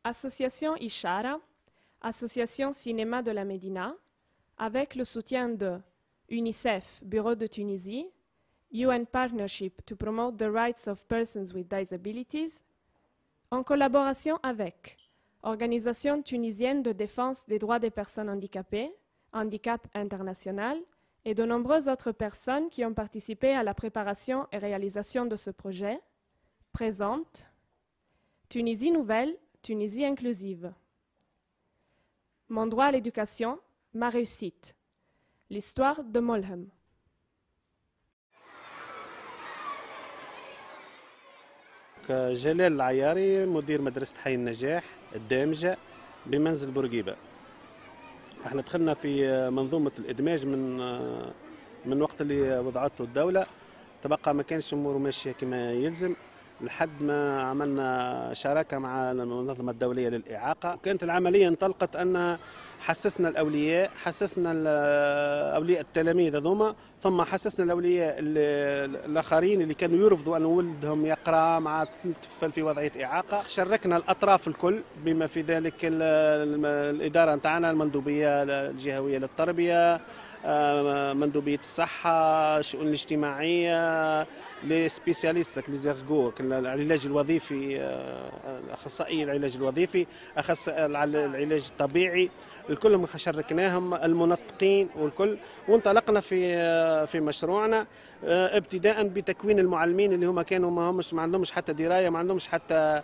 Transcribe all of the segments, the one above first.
Association Ishara, Association Cinéma de la Médina, avec le soutien de UNICEF, Bureau de Tunisie, UN Partnership to Promote the Rights of Persons with Disabilities, en collaboration avec Organisation tunisienne de défense des droits des personnes handicapées, Handicap International, et de nombreuses autres personnes qui ont participé à la préparation et réalisation de ce projet, présente Tunisie nouvelle, Tunisie inclusive. Mon droit à l'éducation, ma réussite. L'histoire de Molhem. جلال العياري مدير مدرسة حي النجاح الدامجة بمنزل بورقيبة. احنا دخلنا في منظومة الإدماج من وقت اللي وضعته الدولة، تبقى ما كانش أموره ماشية كما يلزم لحد ما عملنا شراكة مع المنظمة الدولية للإعاقة. كانت العملية انطلقت أن حسسنا الأولياء، حسسنا أولياء التلاميذ هذوما، ثم حسسنا الأولياء الآخرين اللي كانوا يرفضوا أن ولدهم يقرأ مع طفل في وضعية إعاقة. شاركنا الأطراف الكل بما في ذلك الإدارة نتاعنا، المندوبية الجهوية للتربية، مندوبية الصحة، الشؤون الاجتماعية، لي سبيسياليست لي زيرغو، العلاج الوظيفي، أخصائي العلاج الوظيفي، أخصائي العلاج الطبيعي، الكل شاركناهم، المنطقين والكل، وانطلقنا في مشروعنا ابتداء بتكوين المعلمين اللي هما كانوا ما عندهمش حتى دراية، ما عندهمش حتى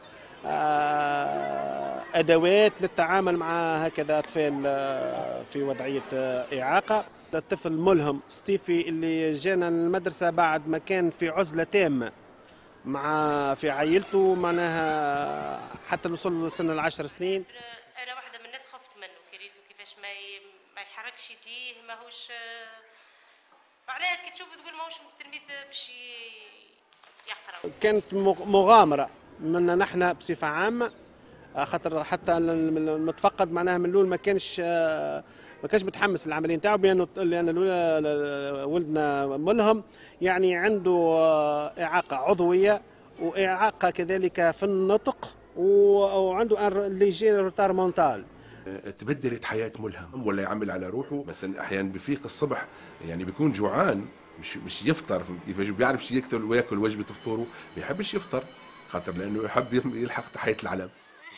أدوات للتعامل مع هكذا أطفال في وضعية إعاقة. الطفل ملهم ستيفي اللي جانا المدرسة بعد ما كان في عزلة تامة في عائلته، معناها حتى وصل لسن 10 سنين. أنا واحدة من الناس خفت منه، كريته كيفاش ما يحركش يديه، ماهوش معناها كي تشوف تقول ماهوش تلميذ باش يقرأ. كانت مغامرة منا نحن بصفة عامة، خاطر حتى المتفقد معناها من الأول ما كانش متحمس للعملية نتاعو، لأن ولدنا ملهم يعني عنده إعاقة عضوية وإعاقة كذلك في النطق، وعنده اللي يجي روتار مونتال. تبدلت حياة ملهم ولا يعمل على روحه، مثلا أحيانا بفيق الصبح يعني بيكون جوعان، مش يفطر، كيفاش بيعرفش يقتل وياكل وجبة فطوره، ما بيحبش يفطر خاطر لأنه يحب يلحق تحية العلم.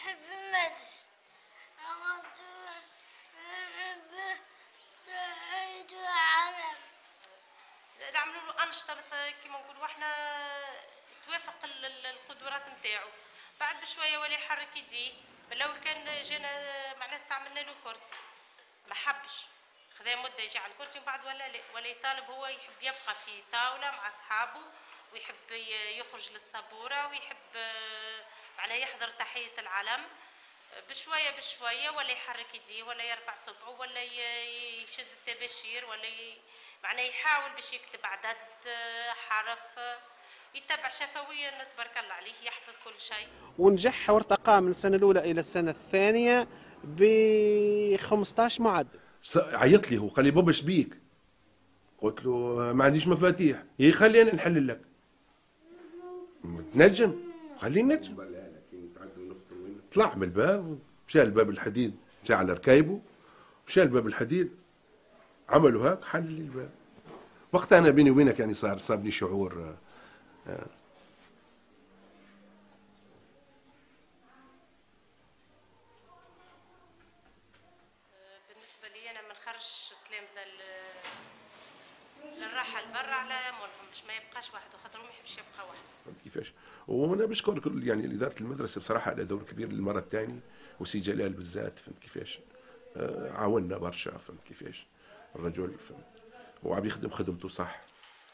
نعملوا له أنشطة كما نقولوا احنا توافق القدرات نتاعو. بعد بشوية ولا يحرك يديه، بالأول كان جانا معناها استعملنا له كرسي، ما حبش، خذا مدة يجي على الكرسي، ومن بعد ولا يطالب، هو يحب يبقى في طاولة مع أصحابه، ويحب يخرج للسبورة، ويحب معناها يحضر تحية العلم. بشوية ولا يحرك يديه، ولا يرفع صبعه، ولا يشد الطباشير، ولا معناه يحاول باش يكتب عدد حرف، يتبع شفويا تبارك الله عليه، يحفظ كل شيء. ونجح وارتقى من السنة الأولى إلى السنة الثانية ب 15 معدل. عيط لي هو قال لي بابا ايش بيك؟ قلت له ما عنديش مفاتيح. هي خلي أنا نحل لك. تنجم؟ خليني نجم. طلع من الباب، مشى الباب الحديد، مشى على ركايبه، مشى الباب الحديد، عملوا هاك حل لي الباب. وقتها انا بيني وبينك يعني صابني شعور بالنسبه لي انا ما نخرجش التلامذه للراحه لبرا على مولهم باش ما يبقاش وحده، خاطر هو ما يحبش يبقى وحده. فهمت كيفاش؟ وهنا بشكر كل يعني اداره المدرسه بصراحه على دور كبير للمره الثانيه، وسي جلال بالذات، فهمت كيفاش؟ عاوننا برشا، فهمت كيفاش؟ الرجل فهمت وعم يخدم خدمته صح.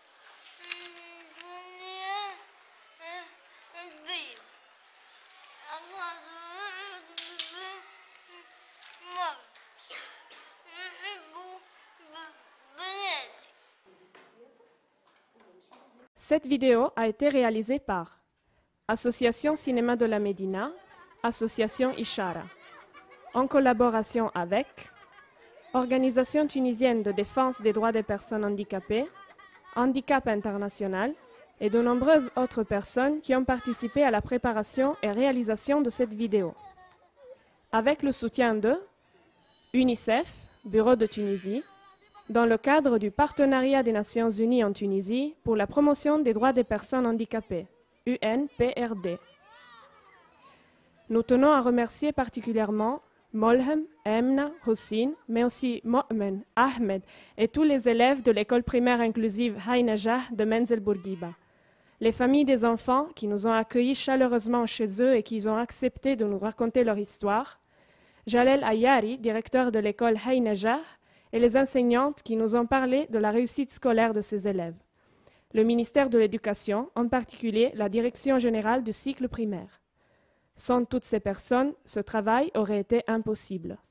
Cette vidéo a été réalisée par Association Cinéma de la Médina, Association Ishara, en collaboration avec Organisation tunisienne de défense des droits des personnes handicapées, Handicap International et de nombreuses autres personnes qui ont participé à la préparation et réalisation de cette vidéo. avec le soutien de UNICEF, Bureau de Tunisie, dans le cadre du Partenariat des Nations Unies en Tunisie pour la promotion des droits des personnes handicapées, UNPRD. Nous tenons à remercier particulièrement Molhem, Emna, Hossein, mais aussi Mo'men, Ahmed et tous les élèves de l'école primaire inclusive Hay Najah de Menzel Bourguiba. Les familles des enfants qui nous ont accueillis chaleureusement chez eux et qui ont accepté de nous raconter leur histoire, Jalel Ayari, directeur de l'école Hay Najah, et les enseignantes qui nous ont parlé de la réussite scolaire de ces élèves. Le ministère de l'Éducation, en particulier la Direction générale du cycle primaire. Sans toutes ces personnes, ce travail aurait été impossible.